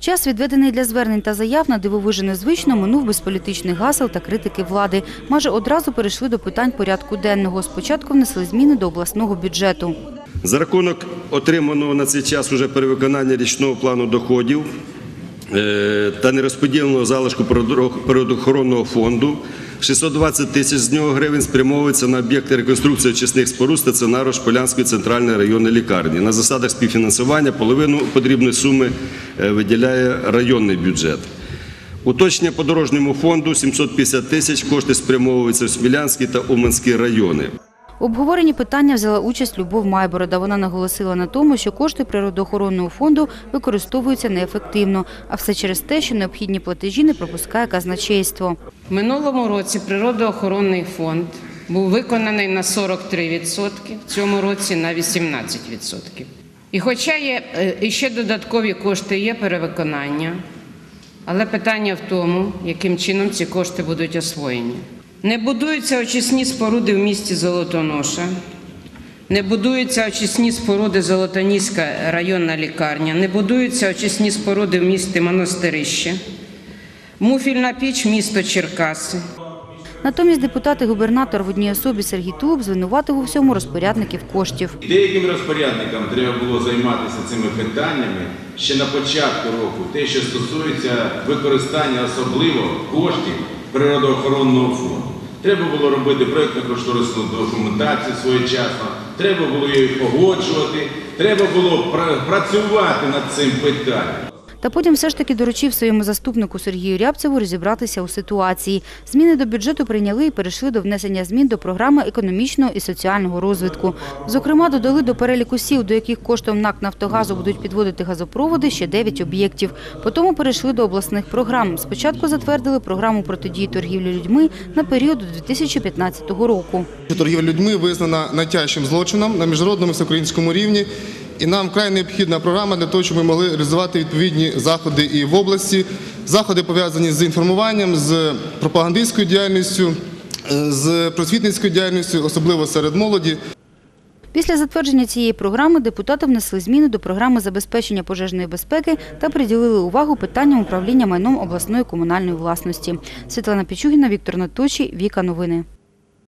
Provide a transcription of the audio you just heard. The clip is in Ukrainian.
Час, відведений для звернень та заяв, на дивовижу незвично минув без політичних гасел та критики влади. Майже одразу перейшли до питань порядку денного. Спочатку внесли зміни до обласного бюджету. За рахунок отриманого на цей час уже перевиконання річного плану доходів та нерозподіленого залишку природоохоронного фонду, 620 тисяч з нього гривень спрямовуються на об'єкти реконструкції очисних споруд стаціонару Шполянської центральної районної лікарні. На засадах співфінансування половину потрібної суми виділяє районний бюджет. Уточнення по дорожньому фонду – 750 тисяч, кошти спрямовуються в Смілянський та Уманський райони. У обговоренні питання взяла участь Любов Майборода. Вона наголосила на тому, що кошти природоохоронного фонду використовуються неефективно, а все через те, що необхідні платежі не пропускає казначейство. В минулому році природоохоронний фонд був виконаний на 43%, в цьому році на 18%. І хоча ще додаткові кошти є перевиконання, але питання в тому, яким чином ці кошти будуть освоєні. Не будуються очисні споруди в місті Золотоноша, не будуються очисні споруди Золотоніська районна лікарня, не будуються очисні споруди в місті Монастирище, муфільна піч місто Черкаси. Натомість депутат і губернатор в одній особі Сергій Тулуб звинуватив у всьому розпорядників коштів. Деяким розпорядникам треба було займатися цими питаннями ще на початку року, те, що стосується використання особливо коштів природоохоронного фонду. Треба було робити проєктно-кошторисну документацію своєчасно, треба було її погоджувати, треба було працювати над цим питанням. Та потім все ж таки доручив своєму заступнику Сергію Рябцеву розібратися у ситуації. Зміни до бюджету прийняли і перейшли до внесення змін до програми економічного і соціального розвитку. Зокрема, додали до переліку сіл, до яких коштом НАК «Нафтогазу» будуть підводити газопроводи, ще 9 об'єктів. Потім перейшли до обласних програм. Спочатку затвердили програму протидії торгівлі людьми на період до 2015 року. Торгівля людьми визнана найтяжчим злочином на міжнародному і всеукраїнському рівні. І нам вкрай необхідна програма для того, щоб ми могли реалізувати відповідні заходи і в області. Заходи пов'язані з інформуванням, з пропагандистською діяльністю, з просвітницькою діяльністю, особливо серед молоді. Після затвердження цієї програми депутати внесли зміни до програми забезпечення пожежної безпеки та приділили увагу питанням управління майном обласної комунальної власності. Світлана Пічугіна, Віктор Наточій, Віка Новини.